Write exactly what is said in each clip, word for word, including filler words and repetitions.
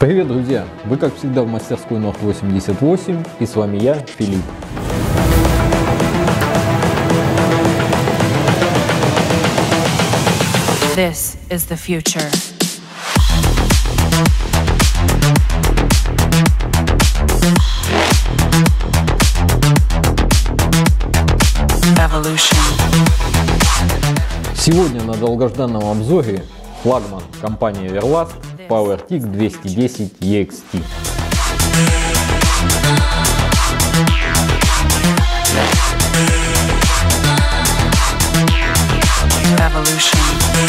Привет, друзья! Вы, как всегда, в мастерской Норд восемьдесят восемь, и с вами я, Филипп. This is the future. Evolution. Сегодня на долгожданном обзоре флагман компании Everlast PowerTIC двести десять и экс ти. Evolution.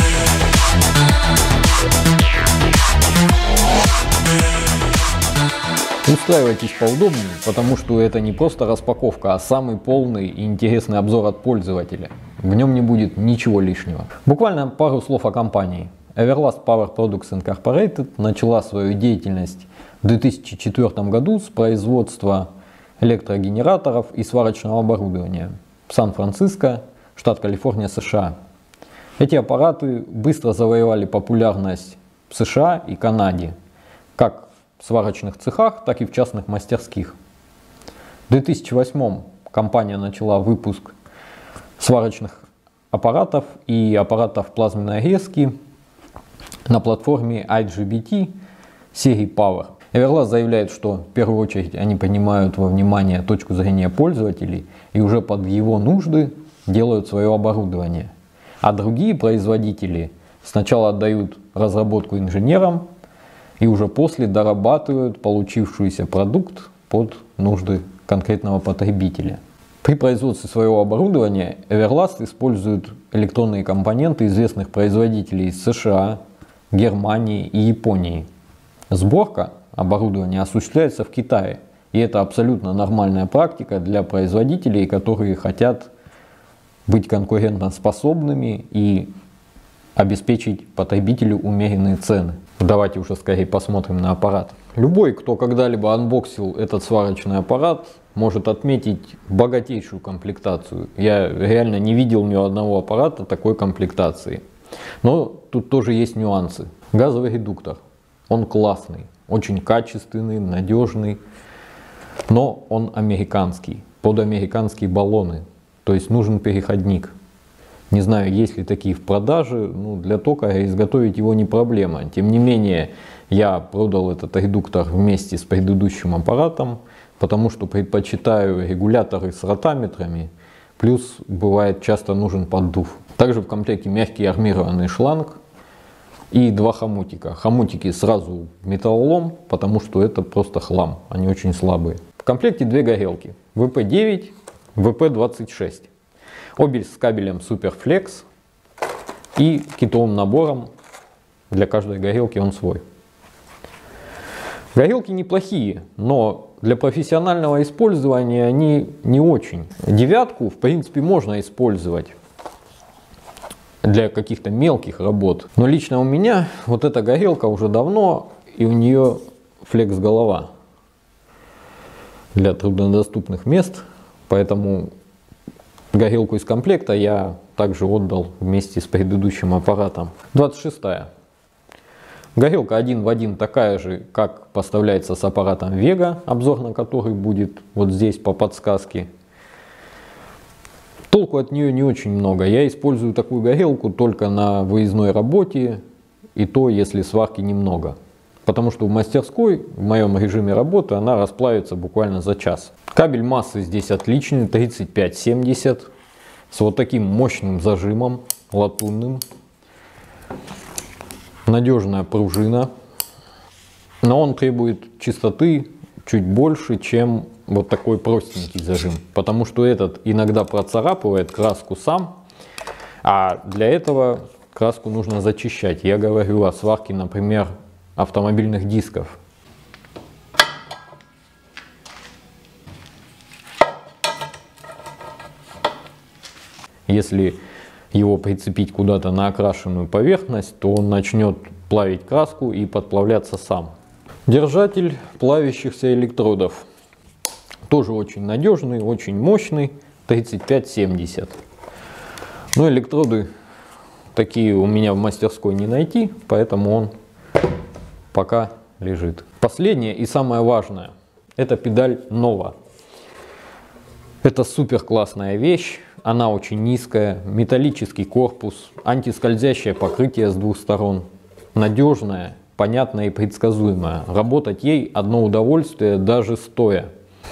Устраивайтесь поудобнее, потому что это не просто распаковка, а самый полный и интересный обзор от пользователя. В нем не будет ничего лишнего. Буквально пару слов о компании. Everlast Power Products Incorporated начала свою деятельность в две тысячи четвёртом году с производства электрогенераторов и сварочного оборудования в Сан-Франциско, штат Калифорния, США. Эти аппараты быстро завоевали популярность в США и Канаде, как в сварочных цехах, так и в частных мастерских. В две тысячи восьмом компания начала выпуск сварочных аппаратов и аппаратов плазменной резки на платформе ай джи би ти серии Power. Everlast заявляет, что в первую очередь они принимают во внимание точку зрения пользователей и уже под его нужды делают свое оборудование. А другие производители сначала отдают разработку инженерам и уже после дорабатывают получившийся продукт под нужды конкретного потребителя. При производстве своего оборудования Everlast использует электронные компоненты известных производителей из США, Германии и Японии. Сборка оборудования осуществляется в Китае, и это абсолютно нормальная практика для производителей, которые хотят быть конкурентоспособными и обеспечить потребителю умеренные цены. Давайте уже скорее посмотрим на аппарат. Любой, кто когда-либо анбоксил этот сварочный аппарат, может отметить богатейшую комплектацию. Я реально не видел ни одного аппарата такой комплектации. Но тут тоже есть нюансы. Газовый редуктор. Он классный, очень качественный, надежный. Но он американский, под американские баллоны. То есть нужен переходник. Не знаю, есть ли такие в продаже, ну, для токаря изготовить его не проблема. Тем не менее, я продал этот редуктор вместе с предыдущим аппаратом, потому что предпочитаю регуляторы с ротаметрами, плюс бывает часто нужен поддув. Также в комплекте мягкий армированный шланг и два хомутика. Хомутики сразу в металлолом, потому что это просто хлам, они очень слабые. В комплекте две горелки, вэ пэ девять, вэ пэ двадцать шесть. Обе с кабелем SuperFlex и китовым набором. Для каждой горелки он свой. Горелки неплохие, но для профессионального использования они не очень. Девятку в принципе можно использовать для каких-то мелких работ. Но лично у меня вот эта горелка уже давно, и у нее флекс-голова для труднодоступных мест, поэтому горелку из комплекта я также отдал вместе с предыдущим аппаратом. двадцать шестая. Горелка один в один такая же, как поставляется с аппаратом Vega, обзор на который будет вот здесь по подсказке. Толку от нее не очень много. Я использую такую горелку только на выездной работе, и то, если сварки немного. Потому что в мастерской, в моем режиме работы, она расплавится буквально за час. Кабель массы здесь отличный, тридцать пять семьдесят, с вот таким мощным зажимом, латунным. Надежная пружина, но он требует чистоты чуть больше, чем вот такой простенький зажим. Потому что этот иногда процарапывает краску сам, а для этого краску нужно зачищать. Я говорю о сварке, например, автомобильных дисков. Если его прицепить куда-то на окрашенную поверхность, то он начнет плавить краску и подплавляться сам. Держатель плавящихся электродов. Тоже очень надежный, очень мощный, тридцать пять семьдесят. Но электроды такие у меня в мастерской не найти, поэтому он пока лежит. Последнее и самое важное. Это педаль Nova. Это супер классная вещь. Она очень низкая, металлический корпус, антискользящее покрытие с двух сторон. Надежная, понятная и предсказуемая. Работать ей одно удовольствие даже стоя.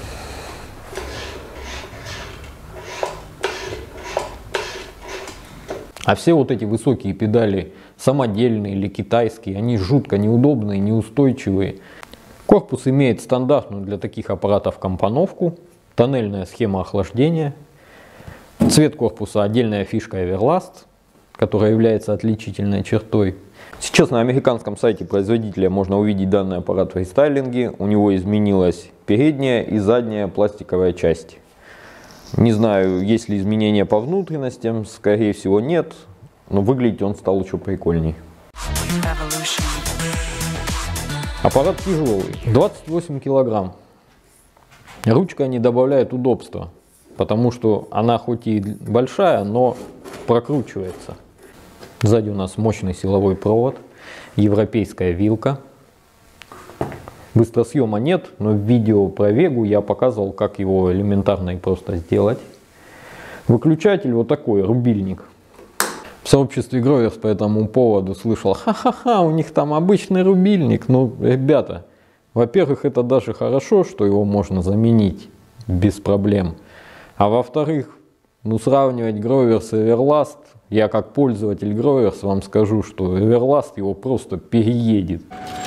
А все вот эти высокие педали, самодельные или китайские, они жутко неудобные, неустойчивые. Корпус имеет стандартную для таких аппаратов компоновку, тоннельная схема охлаждения. Цвет корпуса отдельная фишка Everlast, которая является отличительной чертой. Сейчас на американском сайте производителя можно увидеть данный аппарат в рестайлинге. У него изменилась передняя и задняя пластиковая часть. Не знаю, есть ли изменения по внутренностям, скорее всего нет, но выглядеть он стал еще прикольней. Evolution. Аппарат тяжелый, двадцать восемь килограмм. Ручка не добавляет удобства, потому что она хоть и большая, но прокручивается. Сзади у нас мощный силовой провод, европейская вилка. Быстросъема нет, но в видео про Вегу я показывал, как его элементарно и просто сделать. Выключатель вот такой, рубильник. В сообществе Growers по этому поводу слышал: ха-ха-ха, у них там обычный рубильник. Ну, ребята, во-первых, это даже хорошо, что его можно заменить без проблем. А во-вторых, ну, сравнивать Growers и Everlast, я как пользователь Growers вам скажу, что Everlast его просто переедет.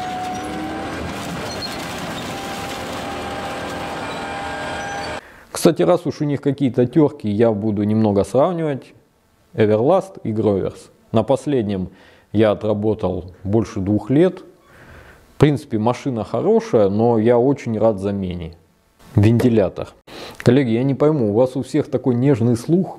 Кстати, раз уж у них какие-то терки, я буду немного сравнивать Everlast и Growers. На последнем я отработал больше двух лет. В принципе, машина хорошая, но я очень рад замене. Вентилятор. Коллеги, я не пойму, у вас у всех такой нежный слух.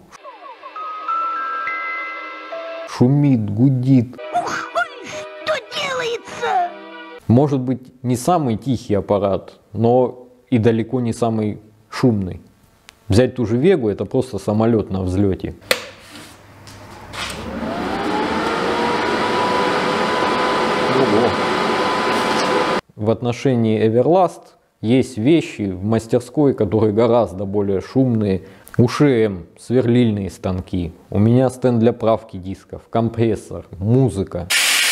Шумит, гудит. Ух, ой, что делается? Может быть, не самый тихий аппарат, но и далеко не самый шумный. Взять ту же Вегу, это просто самолет на взлете. Ого. В отношении Everlast есть вещи в мастерской, которые гораздо более шумные. У ШМ сверлильные станки, у меня стенд для правки дисков, компрессор, музыка.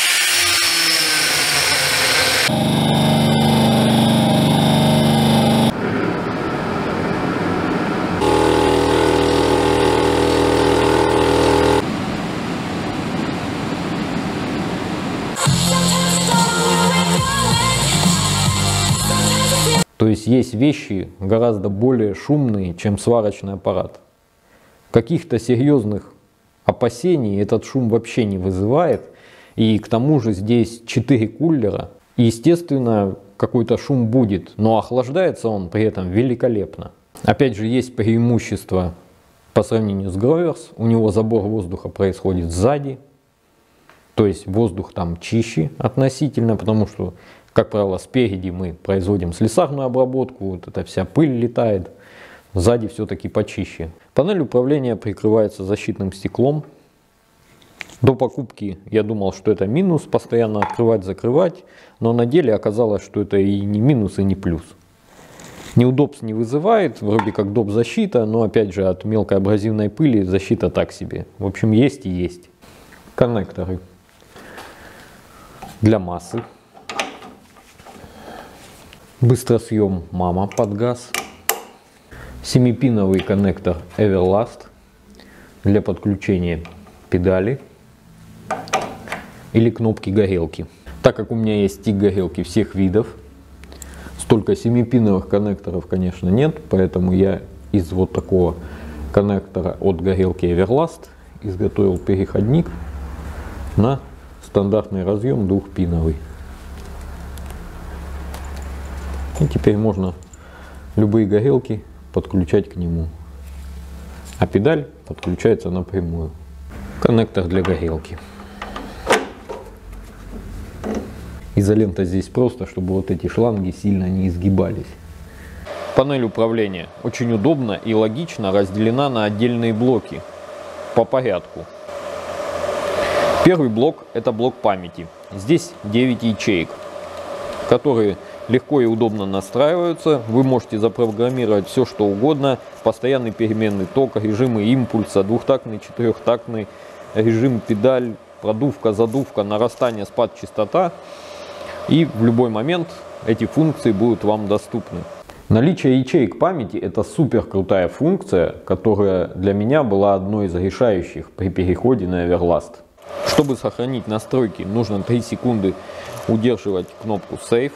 То есть есть вещи гораздо более шумные, чем сварочный аппарат. Каких-то серьезных опасений этот шум вообще не вызывает. И к тому же здесь четыре кулера. И, естественно, какой-то шум будет, но охлаждается он при этом великолепно. Опять же, есть преимущество по сравнению с Growers. У него забор воздуха происходит сзади. То есть воздух там чище относительно, потому что, как правило, спереди мы производим слесарную обработку, вот эта вся пыль летает, сзади все-таки почище. Панель управления прикрывается защитным стеклом. До покупки я думал, что это минус, постоянно открывать-закрывать, но на деле оказалось, что это и не минус, и не плюс. Неудобств не вызывает, вроде как доп. Защита, но опять же от мелкой абразивной пыли защита так себе. В общем, есть и есть. Коннекторы для массы. Быстросъем мама под газ. Семипиновый коннектор Everlast для подключения педали или кнопки горелки. Так как у меня есть стик горелки всех видов, столько семипиновых коннекторов, конечно, нет, поэтому я из вот такого коннектора от горелки Everlast изготовил переходник на стандартный разъем двухпиновый. И теперь можно любые горелки подключать к нему. А педаль подключается напрямую. Коннектор для горелки. Изолента здесь просто, чтобы вот эти шланги сильно не изгибались. Панель управления очень удобно и логично разделена на отдельные блоки по порядку. Первый блок — это блок памяти. Здесь девять ячеек. которые легко и удобно настраиваются. Вы можете запрограммировать все, что угодно. Постоянный переменный ток, режимы импульса, двухтактный, четырехтактный, режим педаль, продувка, задувка, нарастание, спад, частота. И в любой момент эти функции будут вам доступны. Наличие ячеек памяти — это супер крутая функция, которая для меня была одной из решающих при переходе на Everlast. Чтобы сохранить настройки, нужно три секунды удерживать кнопку Save.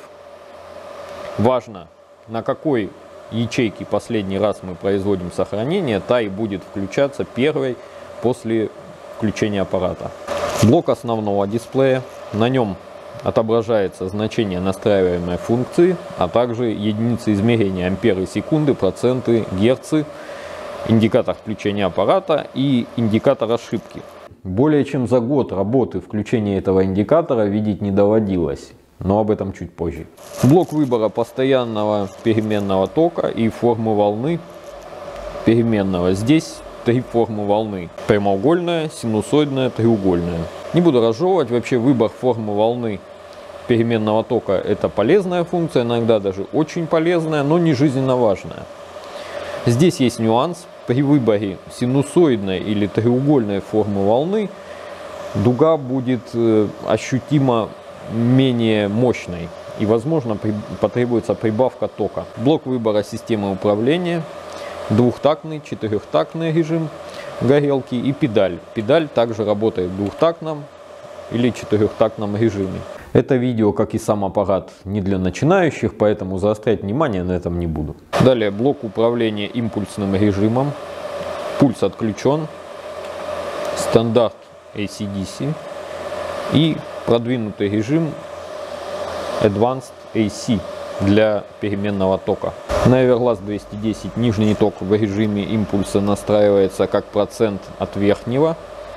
Важно, на какой ячейке последний раз мы производим сохранение, та и будет включаться первой после включения аппарата. Блок основного дисплея. На нем отображается значение настраиваемой функции, а также единицы измерения амперы, секунды, проценты, герцы, индикатор включения аппарата и индикатор ошибки. Более чем за год работы включения этого индикатора видеть не доводилось, но об этом чуть позже. Блок выбора постоянного переменного тока и формы волны переменного. Здесь три формы волны: прямоугольная, синусоидная, треугольная. Не буду разжевывать, вообще выбор формы волны переменного тока — это полезная функция, иногда даже очень полезная, но не жизненно важная. Здесь есть нюанс. При выборе синусоидной или треугольной формы волны дуга будет ощутимо менее мощной и, возможно, потребуется прибавка тока. Блок выбора системы управления, двухтактный, четырехтактный режим горелки и педаль. Педаль также работает в двухтактном или четырехтактном режиме. Это видео, как и сам аппарат, не для начинающих, поэтому заострять внимание на этом не буду. Далее блок управления импульсным режимом. Пульс отключен. Стандарт эй си ди си. И продвинутый режим Advanced эй си для переменного тока. На Everlast двести десять нижний ток в режиме импульса настраивается как процент от верхнего.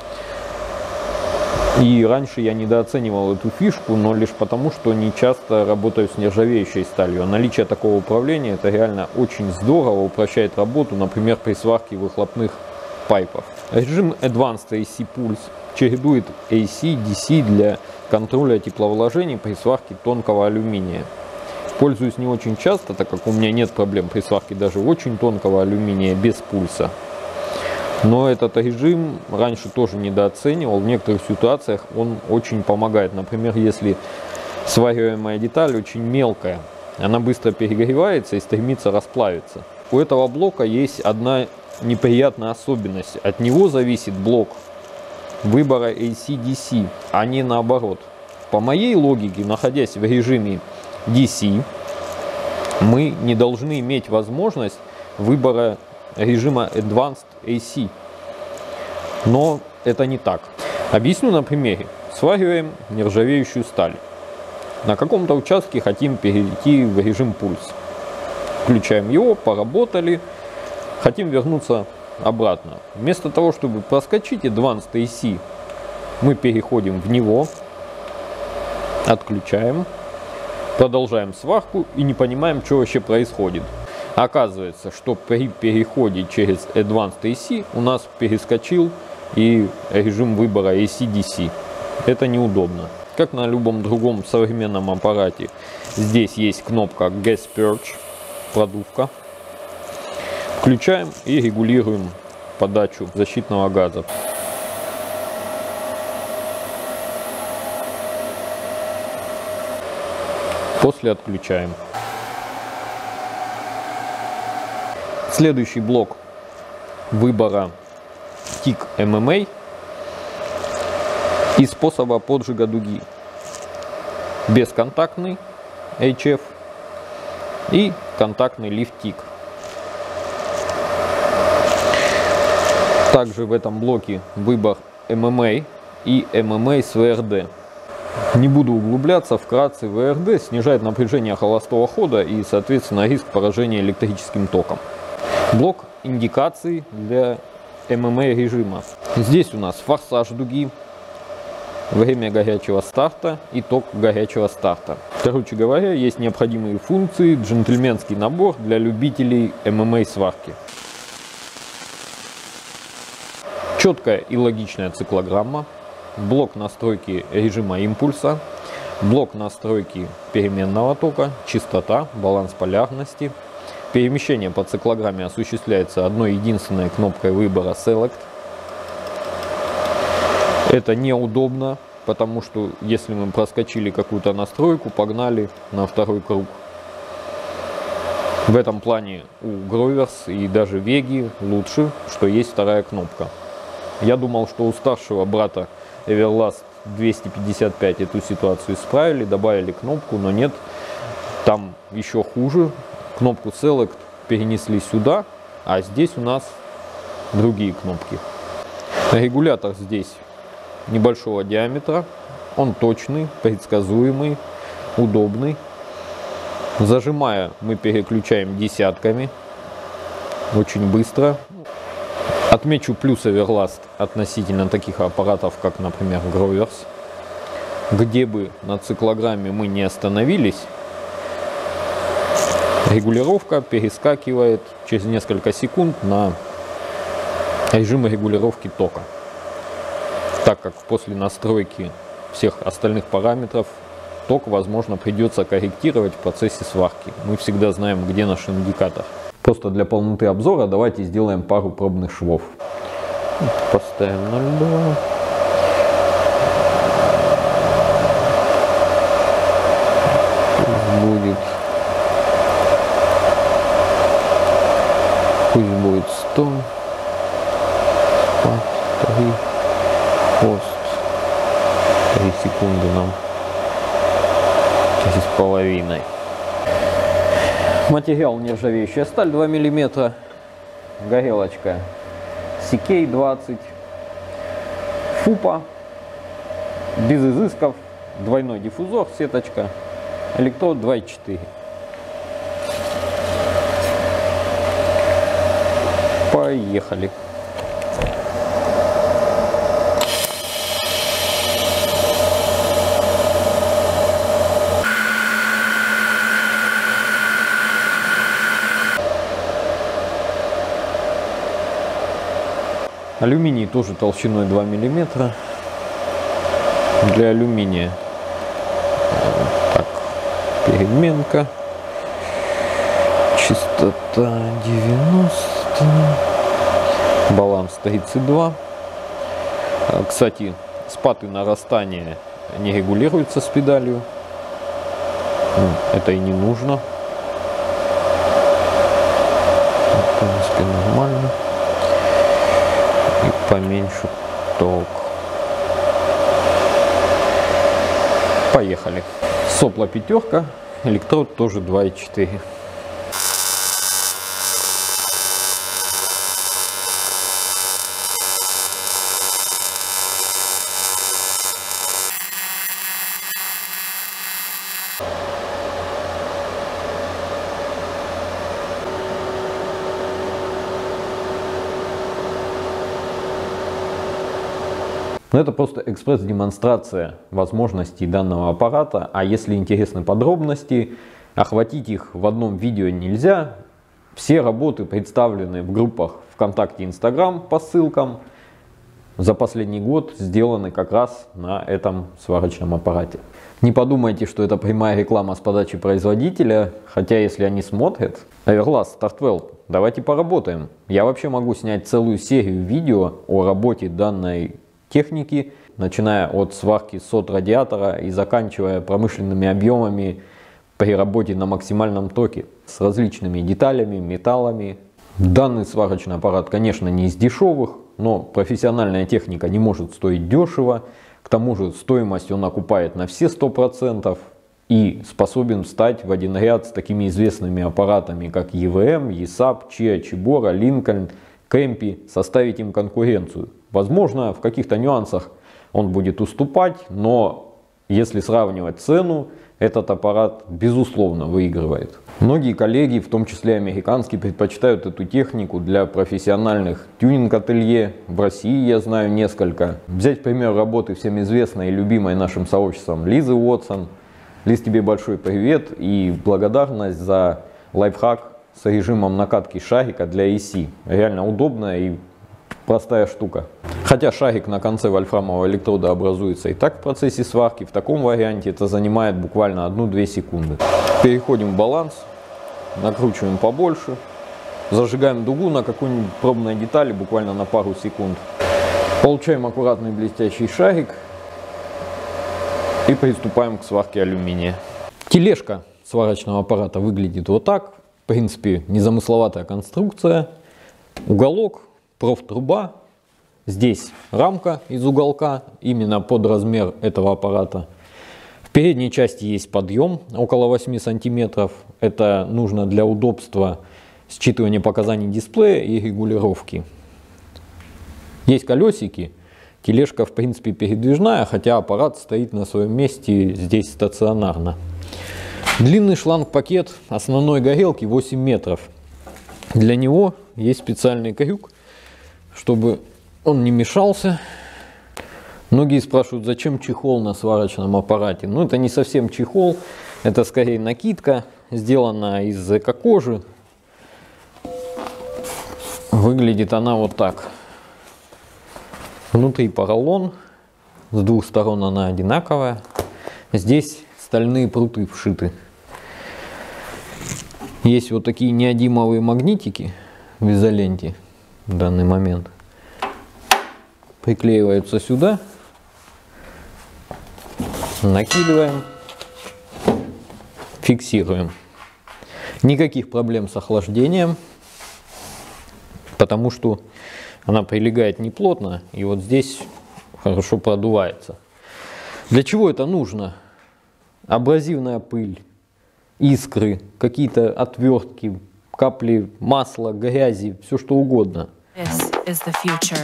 И раньше я недооценивал эту фишку, но лишь потому, что не часто работаю с нержавеющей сталью. А наличие такого управления — это реально очень здорово, упрощает работу, например, при сварке выхлопных пайпов. Режим Advanced эй си Pulse чередует эй си, ди си для контроля тепловложений при сварке тонкого алюминия. Пользуюсь не очень часто, так как у меня нет проблем при сварке даже очень тонкого алюминия без пульса. Но этот режим раньше тоже недооценивал. В некоторых ситуациях он очень помогает. Например, если свариваемая деталь очень мелкая, она быстро перегревается и стремится расплавиться. У этого блока есть одна неприятная особенность. От него зависит блок выбора эй си ди си, а не наоборот. По моей логике, находясь в режиме ди си, мы не должны иметь возможность выбора режима Advanced эй си. Но это не так. Объясню на примере. Свариваем нержавеющую сталь. На каком-то участке хотим перейти в режим пульс. Включаем его, поработали. Хотим вернуться обратно. Вместо того, чтобы проскочить Advanced эй си, мы переходим в него, отключаем, продолжаем сварку и не понимаем, что вообще происходит. Оказывается, что при переходе через Advanced эй си у нас перескочил и режим выбора эй си ди си. Это неудобно. Как на любом другом современном аппарате, здесь есть кнопка Gas Purge, продувка. Включаем и регулируем подачу защитного газа. После отключаем. Следующий блок выбора тик эм эм эй и способа поджига дуги. Бесконтактный эйч эф и контактный лифт-тик. Также в этом блоке выбор эм эм эй и эм эм эй с ви эр ди. Не буду углубляться, вкратце ви эр ди снижает напряжение холостого хода и, соответственно, риск поражения электрическим током. Блок индикаций для эм эм эй режима. Здесь у нас форсаж дуги, время горячего старта и ток горячего старта. Короче говоря, есть необходимые функции, джентльменский набор для любителей эм эм эй сварки. Четкая и логичная циклограмма, блок настройки режима импульса, Блок настройки переменного тока, частота, баланс полярности. Перемещение по циклограмме осуществляется одной единственной кнопкой выбора Select. Это неудобно, потому что если мы проскочили какую-то настройку, погнали на второй круг. В этом плане у Grovers и даже Vega лучше, что есть вторая кнопка. Я думал, что у старшего брата Everlast двести пятьдесят пять эту ситуацию исправили, добавили кнопку, но нет, там еще хуже. Кнопку Select перенесли сюда, а здесь у нас другие кнопки. Регулятор здесь небольшого диаметра, он точный, предсказуемый, удобный. Зажимая, мы переключаем десятками, очень быстро. Отмечу плюс Everlast относительно таких аппаратов, как, например, Grovers. Где бы на циклограмме мы не остановились, регулировка перескакивает через несколько секунд на режим регулировки тока. Так как после настройки всех остальных параметров ток, возможно, придется корректировать в процессе сварки. Мы всегда знаем, где наш индикатор. Просто для полноты обзора давайте сделаем пару пробных швов. Поставим ноль два. Пусть будет, пусть будет сто. три. Пост. три секунды нам. Три с половиной. Материал нержавеющая сталь два миллиметра. Горелочка си кей двадцать. Фупа. Без изысков. Двойной диффузор, сеточка. Электрод два и четыре. Поехали. Алюминий тоже толщиной два миллиметра. Для алюминия так, переменка. Частота девяносто. Баланс тридцать два. Кстати, спад и нарастание не регулируется с педалью. Это и не нужно. В принципе, нормально. И поменьше ток. Поехали. Сопла пятерка, электрод тоже два и четыре. Но это просто экспресс-демонстрация возможностей данного аппарата, а если интересны подробности, охватить их в одном видео нельзя. Все работы представлены в группах ВКонтакте и Инстаграм по ссылкам. За последний год сделаны как раз на этом сварочном аппарате. Не подумайте, что это прямая реклама с подачи производителя, хотя если они смотрят, Everlast Startwell, давайте поработаем. Я вообще могу снять целую серию видео о работе данной техники, начиная от сварки сот радиатора и заканчивая промышленными объемами при работе на максимальном токе с различными деталями, металлами. Данный сварочный аппарат, конечно, не из дешевых, но профессиональная техника не может стоить дешево. К тому же стоимость он окупает на все сто процентов и способен встать в один ряд с такими известными аппаратами, как и ви эм, ЕСАП, Чиа, Чибора, Линкольн, Кэмпи, составить им конкуренцию. Возможно, в каких-то нюансах он будет уступать, но если сравнивать цену, этот аппарат безусловно выигрывает. Многие коллеги, в том числе американские, предпочитают эту технику для профессиональных тюнинг-ателье. В России я знаю несколько. Взять пример работы всем известной и любимой нашим сообществом Лизы Уотсон. Лиз, тебе большой привет и благодарность за лайфхак с режимом накатки шарика для эй си. Реально удобная и простая штука. Хотя шарик на конце вольфрамового электрода образуется и так в процессе сварки, в таком варианте это занимает буквально одну-две секунды. Переходим в баланс, накручиваем побольше, зажигаем дугу на какой-нибудь пробной детали буквально на пару секунд. Получаем аккуратный блестящий шарик и приступаем к сварке алюминия. Тележка сварочного аппарата выглядит вот так. В принципе, незамысловатая конструкция. Уголок, профтруба. Здесь рамка из уголка, именно под размер этого аппарата. В передней части есть подъем, около восьми сантиметров. Это нужно для удобства считывания показаний дисплея и регулировки. Есть колесики. Тележка, в принципе, передвижная, хотя аппарат стоит на своем месте здесь стационарно. Длинный шланг-пакет основной горелки восемь метров. Для него есть специальный крюк, чтобы он не мешался. Многие спрашивают, зачем чехол на сварочном аппарате. Ну, это не совсем чехол, это скорее накидка, сделана из эко-кожи. Выглядит она вот так. Внутри поролон, с двух сторон она одинаковая. Здесь стальные пруты вшиты. Есть вот такие неодимовые магнитики в изоленте в данный момент. Приклеиваются сюда, накидываем, фиксируем. Никаких проблем с охлаждением, потому что она прилегает неплотно и вот здесь хорошо продувается. Для чего это нужно? Абразивная пыль, искры, какие-то отвертки, капли масла, грязи, все что угодно. This is the future.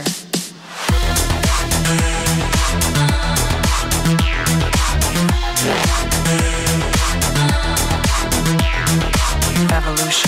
Evolution.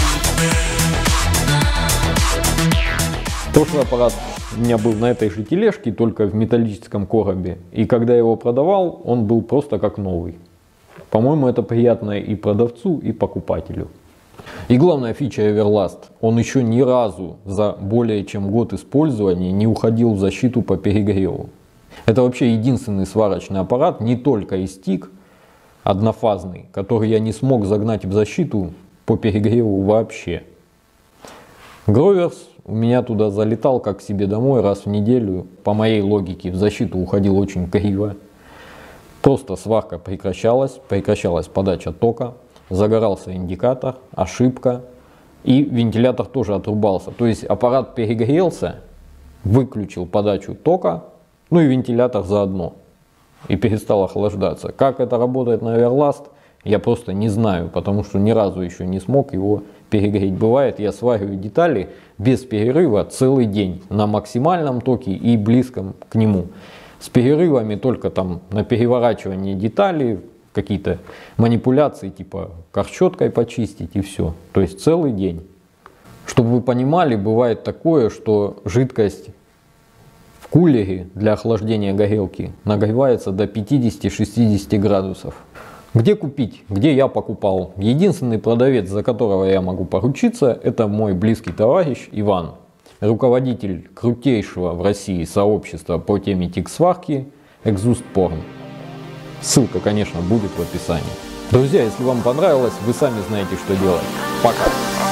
Прошлый аппарат у меня был на этой же тележке, только в металлическом коробе. И когда я его продавал, он был просто как новый. По-моему, это приятно и продавцу, и покупателю. И главная фича Everlast. Он еще ни разу за более чем год использования не уходил в защиту по перегреву. Это вообще единственный сварочный аппарат, не только из тик, однофазный, который я не смог загнать в защиту по перегреву вообще. Гроверс у меня туда залетал как к себе домой раз в неделю. По моей логике в защиту уходил очень криво. Просто сварка прекращалась, прекращалась подача тока, загорался индикатор, ошибка и вентилятор тоже отрубался. То есть аппарат перегрелся, выключил подачу тока, ну и вентилятор заодно и перестал охлаждаться. Как это работает на Everlast, я просто не знаю, потому что ни разу еще не смог его перегреть. Бывает, я свариваю детали без перерыва целый день на максимальном токе и близком к нему. С перерывами только там на переворачивание деталей, какие-то манипуляции типа корчеткой почистить и все. То есть целый день. Чтобы вы понимали, бывает такое, что жидкость в кулере для охлаждения горелки нагревается до пятидесяти-шестидесяти градусов. Где купить? Где я покупал? Единственный продавец, за которого я могу поручиться, это мой близкий товарищ Иван. Руководитель крутейшего в России сообщества по теме тик-сварки Exhaust Porn. Ссылка, конечно, будет в описании. Друзья, если вам понравилось, вы сами знаете, что делать. Пока!